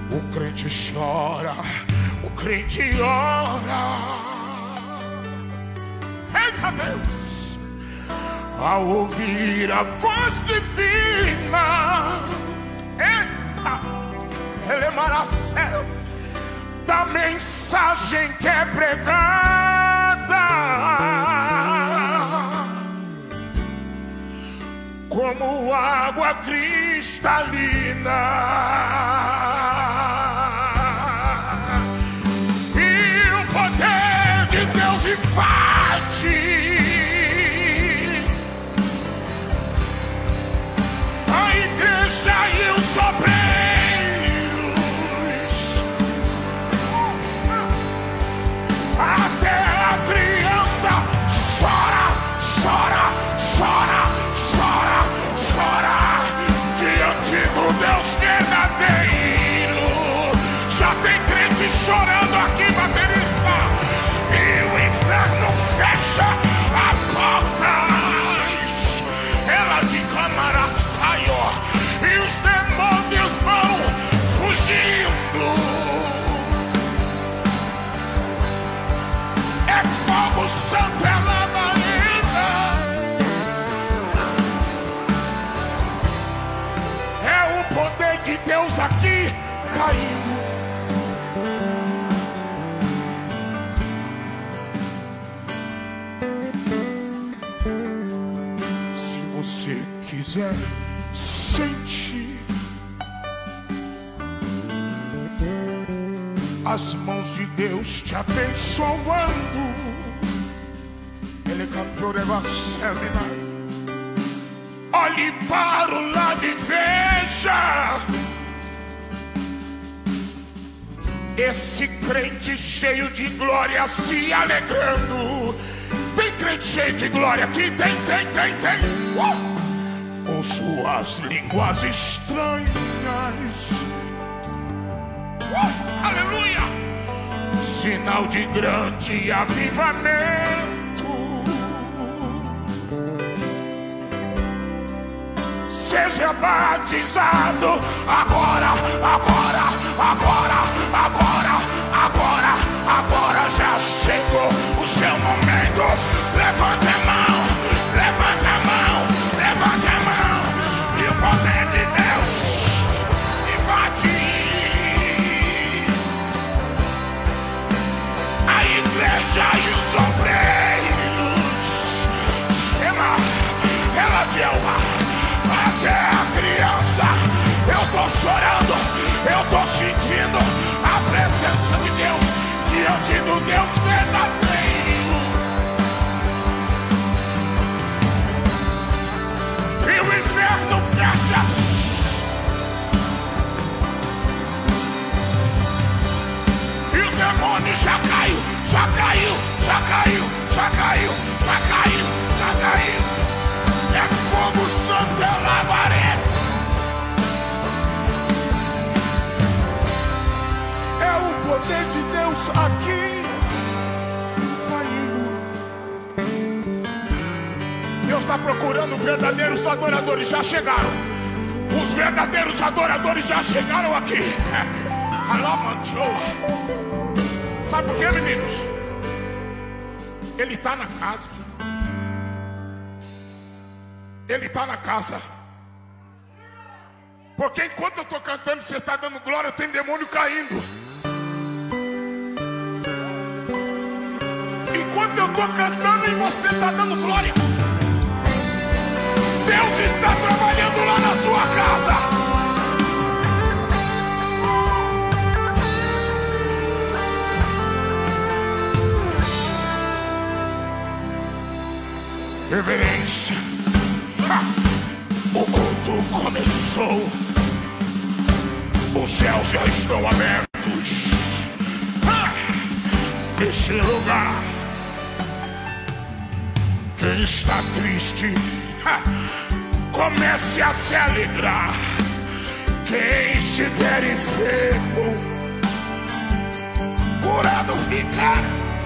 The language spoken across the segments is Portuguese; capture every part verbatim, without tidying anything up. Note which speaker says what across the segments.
Speaker 1: O crente chora, o crente ora. Eita Deus! Ao ouvir a voz divina, eita, elevará céu da mensagem que é pregada, como água cristalina. E o poder de Deus invade a igreja e os obreiros, até a criança chora, chora, chora, chora, chora diante do Deus verdadeiro. Já tem crente chorando aqui, baterista, e o inferno fecha a porta. Ela de câmara saiu e os demônios vão fugindo. É fogo santo, é labareda. É o poder de Deus aqui caindo. Se você quiser sentir as mãos de Deus te abençoando, Ele cantou Evangelho. Olhe para o lado e veja esse crente cheio de glória se alegrando. Tem crente cheio de glória aqui? Tem, tem, tem, tem. Uh! Ouço as línguas estranhas. Uh! Aleluia! Sinal de grande avivamento. Seja batizado agora, agora, agora, agora, agora, agora já chegou o seu momento. Levante a mão, levante a mão, levante a mão, e o poder de Deus invade a igreja e os obreiros. Chama ela de alma. Até a criança, eu tô chorando, eu tô sentindo a presença de Deus diante do Deus verdadeiro. E o inferno fecha. E os demônios já caiu, já caiu, já caiu, já caiu, já caiu, já caiu. É fogo santo, é labareda. É o poder de Deus aqui caindo. Deus está procurando verdadeiros adoradores, já chegaram. Os verdadeiros adoradores já chegaram aqui. Alamanchoa. Sabe por quê, meninos? Ele está na casa. Ele está na casa. Porque enquanto eu estou cantando, você está dando glória, tem demônio caindo. Enquanto eu estou cantando e você está dando glória, Deus está trabalhando lá na sua casa. Reverência. O culto começou. Os céus já estão abertos. Neste lugar, quem está triste, comece a se alegrar. Quem estiver enfermo, curado ficar.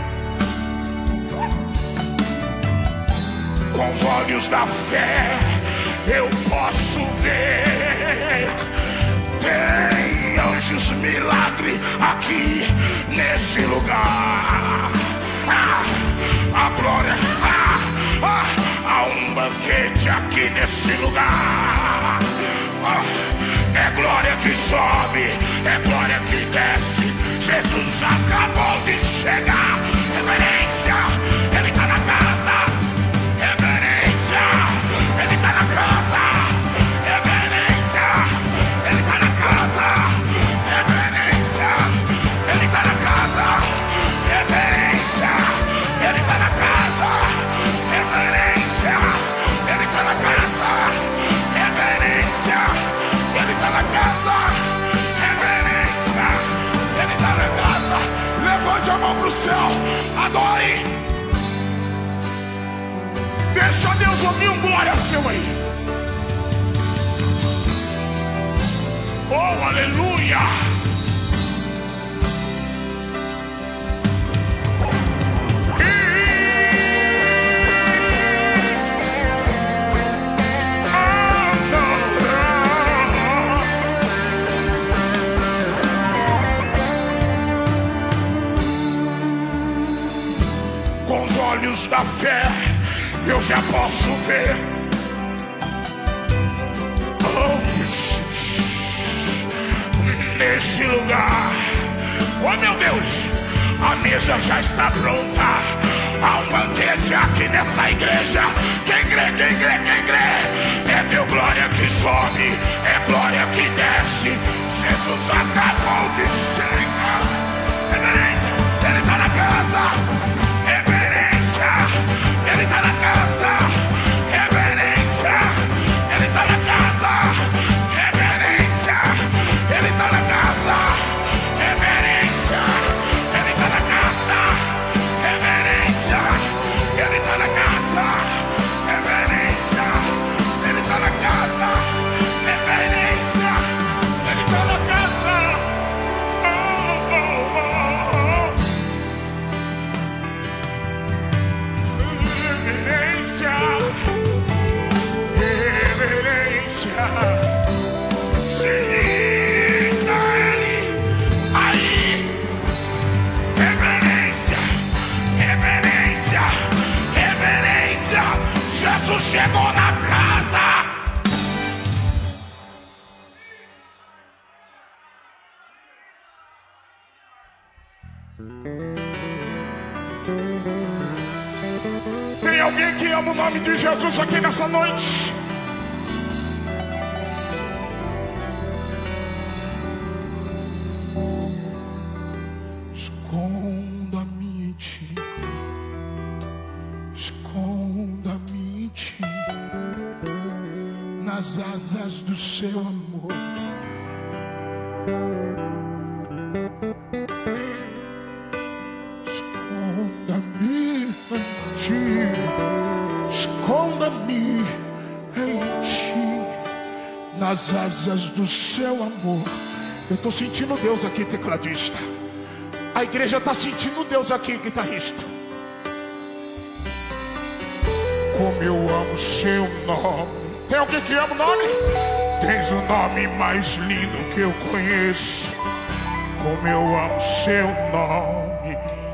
Speaker 1: Com os olhos da fé eu posso ver. Tem anjo grandes milagres aqui nesse lugar. Ah, a glória, ah, ah, há um banquete aqui nesse lugar. Ah, é glória que sobe, é glória que desce. Jesus acabou de chegar. Reverência, Ele está na casa. Reverência, Ele está na casa. Reverência, Ele está na casa. Reverência, Ele está na casa. Reverência, Ele está na casa. Reverência, Ele está na casa. Reverência, Ele está na casa. Reverência, Ele está na casa. Levante a mão pro céu, adore. Deixa Deus ouvir um glória seu aí. Oh, aleluia. Com os olhos da fé eu já posso ver. Oh, nesse lugar, oh meu Deus, a mesa já está pronta. Há um banquete aqui nessa igreja. Quem crê, quem crê, quem crê? É teu glória que sobe, é glória que desce. Jesus acabou de chegar. Ele está na casa. Ele está na casa, reverência. Ele está na casa, reverência. Ele está na casa, reverência. Ele está na casa, reverência. Ele está na casa, reverência. Ele está na casa, reverência. Ele está na casa. Oh, oh, oh, oh. Reverência, reverência, sinta Ele aí. Reverência, reverência, reverência. Jesus chegou na casa. Tem alguém que ama o nome de Jesus aqui nessa noite? Esconda-me em ti, esconda-me em ti, nas asas do seu amor. Esconda-me em ti, esconda-me em ti, nas asas do seu amor. Eu estou sentindo Deus aqui, tecladista. A igreja está sentindo Deus aqui, guitarrista. Como eu amo seu nome. Tem alguém que ama o nome? Tens o nome mais lindo que eu conheço. Como eu amo seu nome.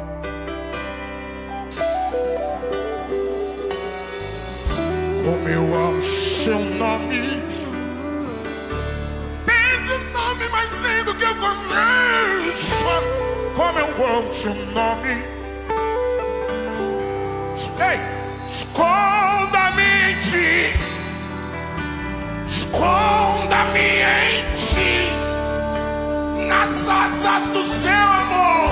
Speaker 1: Como eu amo seu nome. Tens o nome mais lindo que eu conheço. Como eu amo seu nome. Ei, esconda-me em ti, esconda-me em ti, nas asas do seu amor.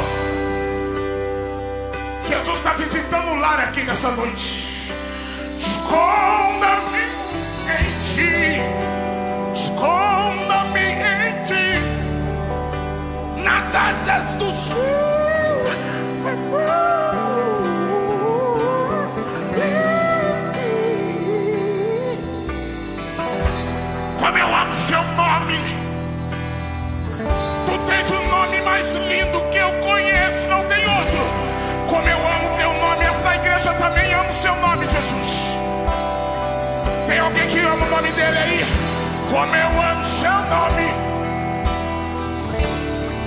Speaker 1: Jesus está visitando o lar aqui nessa noite. Esconda-me em ti, esconda-me em ti, nas asas do seu amor. Como eu amo seu nome. Tu tens o nome mais lindo que eu conheço, não tem outro. Como eu amo teu nome, essa igreja também ama o seu nome, Jesus. Tem alguém que ama o nome dele aí? Como eu amo seu nome.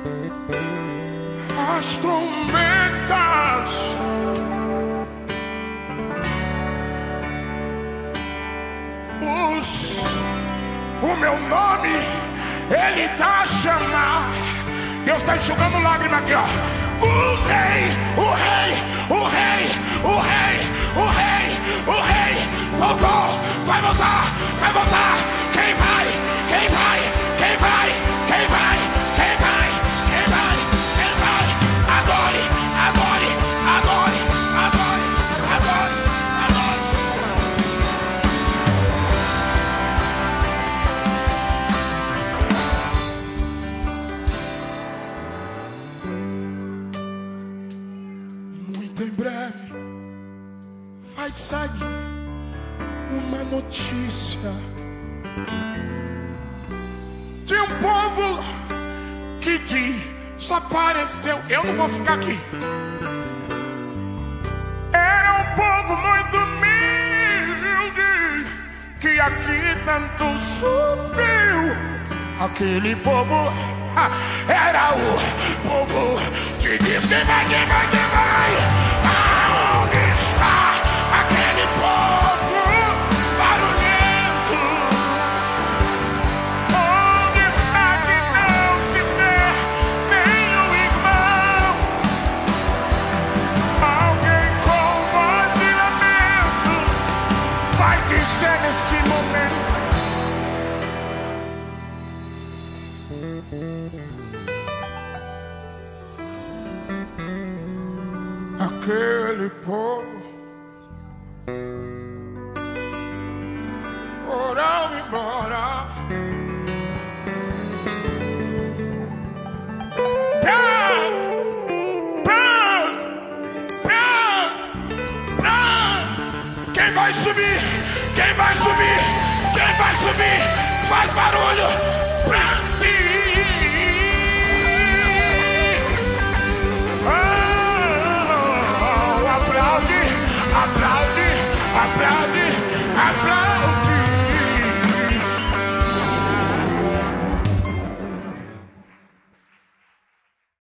Speaker 1: as tormentas, os, o meu nome, Ele tá a chamar. Deus está enxugando lágrima aqui, ó. O rei, o rei, o rei, o rei, o rei, o rei voltou, vai voltar, vai voltar. Quem vai, quem vai, quem vai, quem vai, quem vai, quem vai, quem vai. Adore, adore, adore, adore, adore, adore. Muito em breve vai sair uma notícia de um povo que desapareceu. Eu não vou ficar aqui. É um povo muito humilde que aqui tanto sofreu. Aquele povo era o povo que diz que vai, que vai, que vai. Aonde está aquele povo barulhento? Onde está que não se vê nenhum irmão? Alguém com voz de lamento vai dizer nesse momento: aquele povo foram embora. Pra, pra, pra, pra. Quem vai subir? Quem vai subir? Quem vai subir? Faz barulho pra si. Aplaude, aplaude, aplaude, aplaude.